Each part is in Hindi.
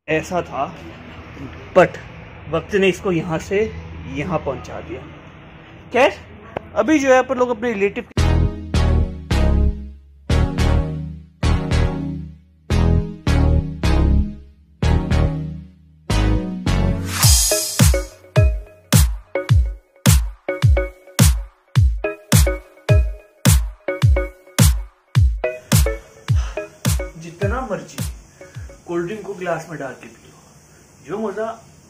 ऐसा था, बट वक्त ने इसको यहाँ से यहाँ पहुँचा दिया। खैर अभी जो है अपन लोग अपने रिलेटिव जितना मर्जी कोल्ड ड्रिंक को ग्लास में डाल के पी लो, जो मजा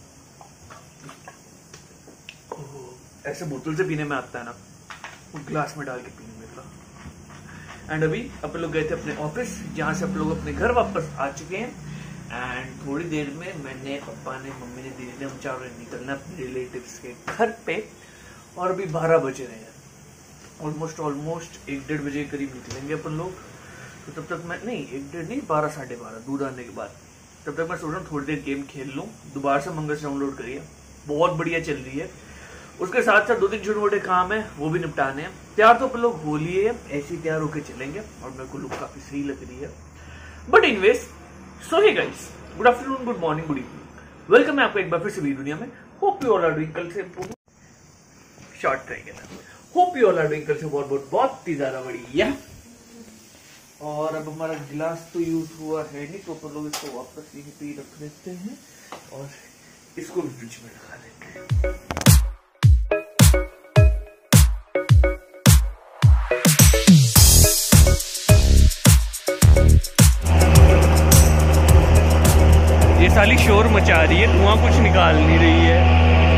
ऐसे बोतल से पीने में आता है ना, वो ग्लास में डाल के पीने में था। एंड अभी अपन लोग गए थे अपने ऑफिस, जहाँ से अपन लोग अपने घर वापस आ चुके हैं। एंड थोड़ी देर में मैंने, पापा ने, मम्मी ने, दीदी ने, हम चारों ने निकलना अपने रिलेटिव्स के घर पे। और अभी 12 बजे रहे हैं, ऑलमोस्ट 1-1:30 बजे के करीब निकलेंगे अपन लोग। तो तब तक मैं, नहीं 1-1:30 नहीं, 12 साढ़े 12 दूध आने के बाद, तब तक मैं सोच रहा हूँ थोड़ी देर गेम खेल लूँ। दोबारा से मंगस डाउनलोड करिए, बहुत बढ़िया चल रही है। उसके साथ साथ 2-3 छोटे मोटे काम है, वो भी निपटाने हैं। तैयार तो अपन लोग हो लिए, ऐसे ही तैयार होकर चलेंगे और मेरे को लुक काफी सही लग रही है। बट इनवेज, so hey guys, good afternoon, good morning, good evening, welcome है आपका एक बार फिर से मेरी दुनिया में। Hope you all are doing, कल से शॉर्ट ट्राई किया, hope you all are doing कल से बहुत ही ज्यादा बढ़िया। और अब हमारा गिलास तो यूज हुआ है नहीं, तो अपन लोग इसको वापस यहीं पे रख देते हैं और इसको भी फ्रिज में रखा देते हैं। ये साली शोर मचा रही है, धुआं कुछ निकाल नहीं रही है,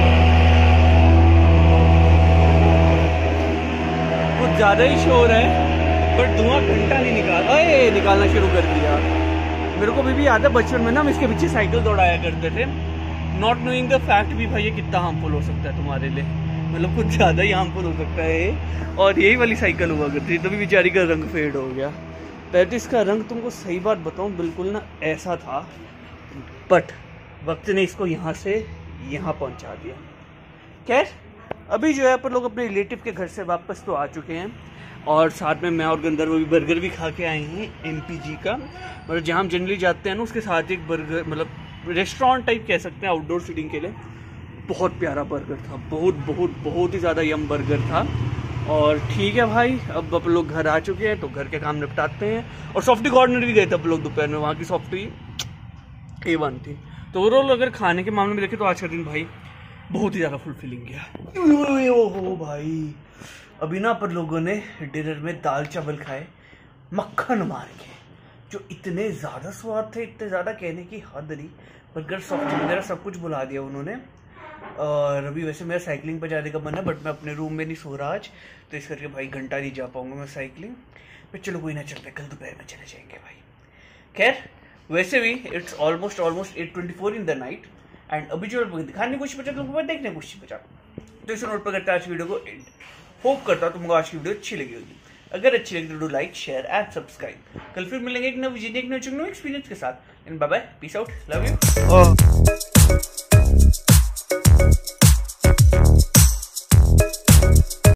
कुछ ज्यादा ही शोर है, बट धुआं घंटा नहीं निकालना शुरू कर दिया। मेरे को भी याद है बचपन में ना हम इसके पीछे साइकिल दौड़ाया करते थे, नॉट नोइंग द फैक्ट भी भाई ये कितना हार्मफुल हो सकता है तुम्हारे लिए, मतलब कुछ ज्यादा ही हार्मफुल हो सकता है। और यही वाली साइकिल हुआ करती, तभी बेचारी का रंग फेड हो गया। पहले इसका रंग, तुमको सही बात बताऊं, बिल्कुल ना ऐसा था, बट वक्त ने इसको यहाँ से यहाँ पहुँचा दिया। खैर अभी जो है अपन लोग अपने रिलेटिव के घर से वापस तो आ चुके हैं, और साथ में मैं और गंदर वो भी बर्गर भी खा के आए हैं MPG का, मतलब जहाँ हम जनरली जाते हैं ना, उसके साथ एक बर्गर, मतलब रेस्टोरेंट टाइप कह सकते हैं, आउटडोर सीटिंग के लिए। बहुत प्यारा बर्गर था, बहुत ही ज़्यादा यम बर्गर था। और ठीक है भाई, अब अपन लोग घर आ चुके हैं तो घर के काम निपटाते हैं। और सॉफ्टी कॉर्नर भी गए थे अपन लोग दोपहर में, वहाँ की सॉफ्टी A1 थी। तो ओवरऑल अगर खाने के मामले में देखें तो आज का दिन भाई बहुत ही ज़्यादा फुलफिलिंग गया। ओहो भाई, अभी ना अपन लोगों ने डिनर में दाल चावल खाए मक्खन मार के, जो इतने ज़्यादा स्वाद थे, इतने ज़्यादा कहने की हद नहीं। बर्गर, सॉफ्टी वगैरह सब कुछ बुला दिया उन्होंने। और अभी वैसे मेरा साइकिलिंग पर जाने का मन है, बट मैं अपने रूम में नहीं सो रहा आज, तो इस करके भाई घंटा नहीं जा पाऊंगा मैं साइकिलिंग पर। चलो कोई ना, चलते कल दोपहर में चले जाएंगे भाई। खैर वैसे भी it's almost 8:24 in the night, and अभी जो दिखाने की कोशिश बचा, तुमको देखने की कोशिश बचा, तो इस नोट पर करते हैं आज वीडियो को एंड। होप करता हूँ तुमको आज की वीडियो अच्छी लगी होगी। अगर अच्छी लगी तो do like, share and subscribe. कल फिर मिलेंगे एक नए एक्सपीरियंस के साथ। Bye bye, peace out, love you.